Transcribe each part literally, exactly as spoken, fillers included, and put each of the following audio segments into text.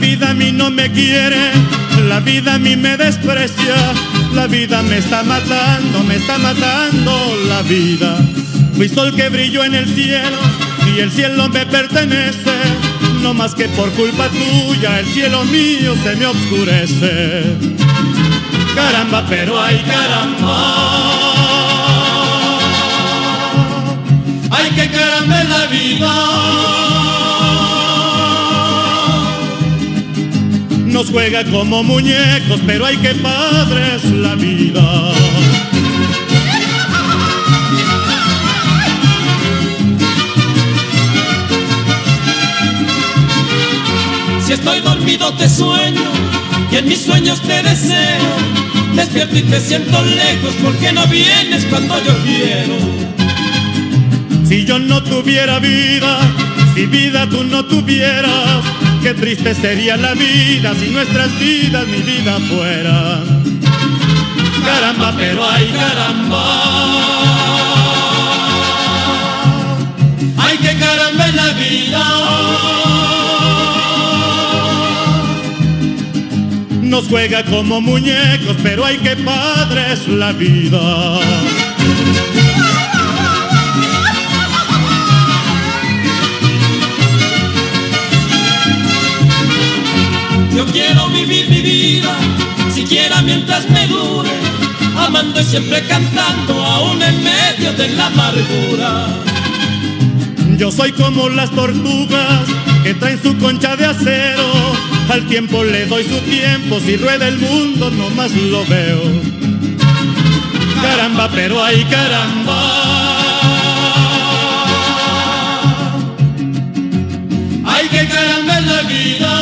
vida a mí no me quiere, la vida a mí me desprecia, la vida me está matando, me está matando la vida. Fui sol que brilló en el cielo y el cielo me pertenece, no más que por culpa tuya el cielo mío se me oscurece. Caramba, pero ay caramba, ay que caramba es la vida. Nos juega como muñecos, pero ay que padre es la vida. Si estoy dormido te sueño y en mis sueños te deseo, despierto y te siento lejos porque no vienes cuando yo quiero. Si yo no tuviera vida, si vida tú no tuvieras, qué triste sería la vida si nuestras vidas mi vida fueran. Caramba, pero ay caramba, ay que caramba es la vida. Nos juega como muñecos, pero ay que padre es la vida. Yo quiero vivir mi vida, siquiera mientras me dure, amando y siempre cantando, aún en medio de la amargura. Yo soy como las tortugas que traen su concha de acero, al tiempo le doy su tiempo, si rueda el mundo nomás lo veo. Caramba, pero ay caramba, ay que caramba es la vida.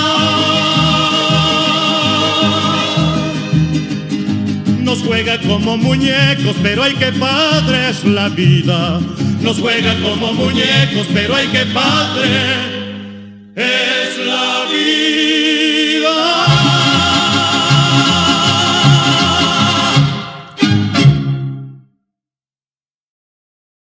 Nos juega como muñecos, pero ay que padre es la vida. Nos juega como muñecos, pero ay que padre